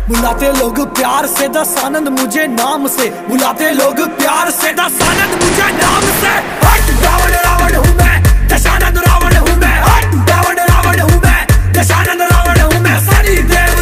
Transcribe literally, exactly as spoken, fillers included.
बुलाते लोग प्यार से दस आनंद मुझे नाम से, बुलाते लोग प्यार से दस आनंद मुझे नाम से।